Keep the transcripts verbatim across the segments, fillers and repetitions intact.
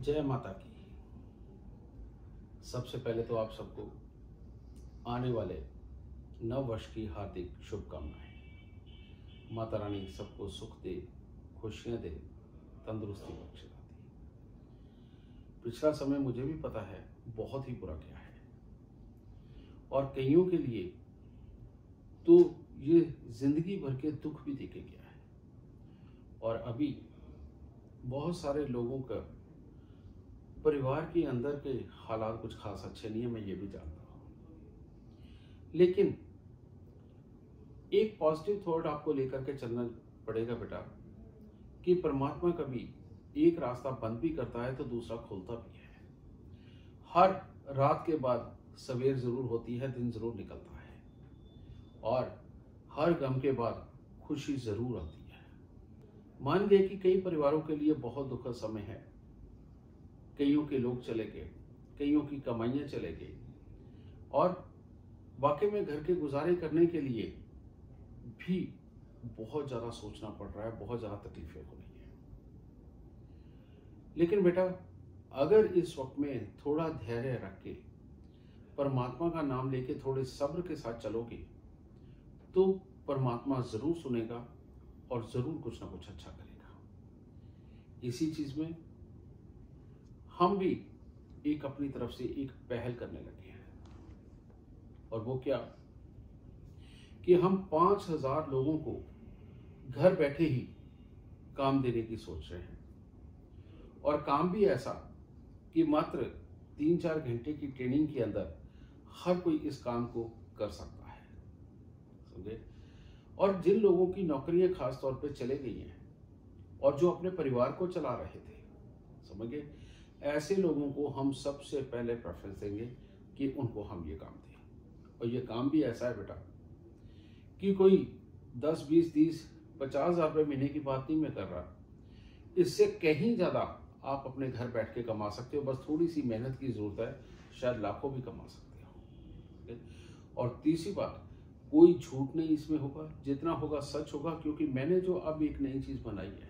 जय माता की। सबसे पहले तो आप सबको आने वाले नव वर्ष की हार्दिक शुभकामनाएं। माता रानी सबको सुख दे, खुशियां दे, तंदुरुस्ती बख्शे। पिछला समय मुझे भी पता है बहुत ही बुरा गया है, और कईयों के लिए तो ये जिंदगी भर के दुख भी देके गया है। और अभी बहुत सारे लोगों का परिवार के अंदर के हालात कुछ खास अच्छे नहीं है, मैं ये भी जानता हूँ। लेकिन एक पॉजिटिव थॉट आपको लेकर के चलना पड़ेगा बेटा, कि परमात्मा कभी एक रास्ता बंद भी करता है तो दूसरा खोलता भी है। हर रात के बाद सवेर जरूर होती है, दिन जरूर निकलता है, और हर गम के बाद खुशी जरूर आती है। मान गए कि कई परिवारों के लिए बहुत दुखद समय है, कईयों के लोग चले गए, कईयों की कमाइयां चले गई, और वाकई में घर के गुजारे करने के लिए भी बहुत ज़्यादा सोचना पड़ रहा है, बहुत ज़्यादा तकलीफें हो रही हैं। लेकिन बेटा, अगर इस वक्त में थोड़ा धैर्य रख के परमात्मा का नाम लेके थोड़े सब्र के साथ चलोगे तो परमात्मा जरूर सुनेगा और जरूर कुछ ना कुछ अच्छा करेगा। इसी चीज में हम भी एक अपनी तरफ से एक पहल करने लगे हैं, और वो क्या कि हम पांच हजार लोगों को घर बैठे ही काम देने की सोच रहे हैं। और काम भी ऐसा कि मात्र तीन चार घंटे की ट्रेनिंग के अंदर हर कोई इस काम को कर सकता है, समझे। और जिन लोगों की नौकरियां खास तौर पे चले गई हैं और जो अपने परिवार को चला रहे थे, समझ गए, ऐसे लोगों को हम सबसे पहले प्रेफरेंस देंगे कि उनको हम ये काम दें। और ये काम भी ऐसा है बेटा कि कोई दस बीस तीस पचास हजार रुपये महीने की बात नहीं मैं कर रहा, इससे कहीं ज़्यादा आप अपने घर बैठ के कमा सकते हो। बस थोड़ी सी मेहनत की ज़रूरत है, शायद लाखों भी कमा सकते हो। और तीसरी बात, कोई झूठ नहीं इसमें होगा, जितना होगा सच होगा। क्योंकि मैंने जो अब एक नई चीज़ बनाई है,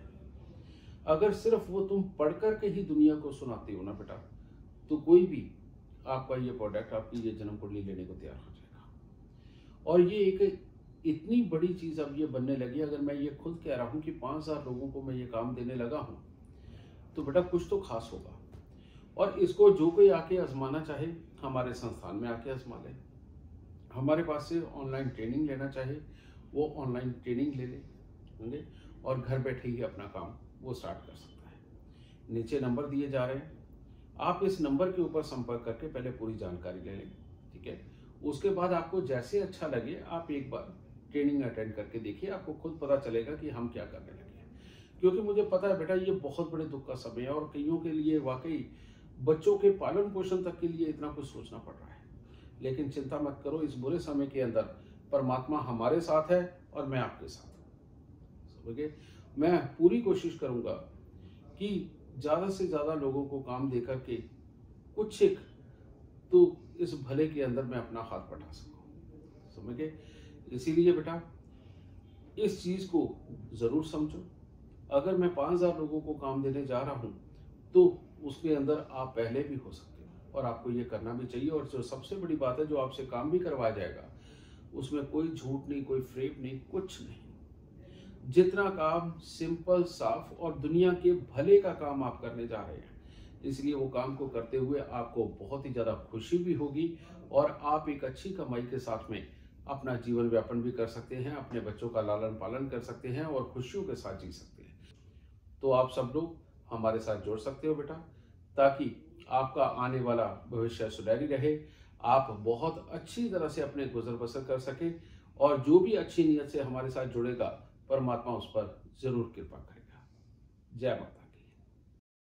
अगर सिर्फ वो तुम पढ़ कर के ही दुनिया को सुनाते हो ना बेटा, तो कोई भी आपका ये प्रोडक्ट, आपकी ये जन्म कुंडली लेने को तैयार हो जाएगा। और ये एक इतनी बड़ी चीज़ अब ये बनने लगी, अगर मैं ये खुद कह रहा हूँ कि पाँच हजार लोगों को मैं ये काम देने लगा हूँ, तो बेटा कुछ तो खास होगा। और इसको जो कोई आके आजमाना चाहे, हमारे संस्थान में आके आजमा ले। हमारे पास से ऑनलाइन ट्रेनिंग लेना चाहे, वो ऑनलाइन ट्रेनिंग ले ले, और घर बैठे ही अपना काम वो स्टार्ट कर सकता है। नीचे नंबर दिए जा रहे हैं, आप इस नंबर के ऊपर संपर्क करके पहले पूरी जानकारी ले लें, ठीक है। उसके बाद आपको जैसे अच्छा लगे आप एक बार ट्रेनिंग अटेंड करके देखिए, आपको खुद पता चलेगा कि हम क्या करने लगे हैं। क्योंकि मुझे पता है बेटा, ये बहुत बड़े दुख का समय है, और कईयों के लिए वाकई बच्चों के पालन पोषण तक के लिए इतना कुछ सोचना पड़ रहा है। लेकिन चिंता मत करो, इस बुरे समय के अंदर परमात्मा हमारे साथ है और मैं आपके साथ हूँ, समझे। मैं पूरी कोशिश करूंगा कि ज़्यादा से ज़्यादा लोगों को काम दे करके कुछ एक तो इस भले के अंदर मैं अपना हाथ बढ़ा सकूं, समझ गए। इसीलिए बेटा इस चीज़ को ज़रूर समझो। अगर मैं पाँच हजार लोगों को काम देने जा रहा हूं, तो उसके अंदर आप पहले भी हो सकते हो, और आपको ये करना भी चाहिए। और जो सबसे बड़ी बात है, जो आपसे काम भी करवाया जाएगा, उसमें कोई झूठ नहीं, कोई फ्रेब नहीं, कुछ नहीं। जितना काम सिंपल, साफ और दुनिया के भले का काम आप करने जा रहे हैं, इसलिए वो काम को करते हुए आपको बहुत ही ज़्यादा खुशी भी होगी, और आप एक अच्छी कमाई के साथ में अपना जीवन व्यापन भी कर सकते हैं, अपने बच्चों का लालन पालन कर सकते हैं, और खुशियों के साथ जी सकते हैं। तो आप सब लोग हमारे साथ जुड़ सकते हो बेटा, ताकि आपका आने वाला भविष्य सुनहरी रहे, आप बहुत अच्छी तरह से अपने गुजर बसर कर सके, और जो भी अच्छी नीयत से हमारे साथ जुड़ेगा, परमात्मा उस पर जरूर कृपा करेगा। जय माता।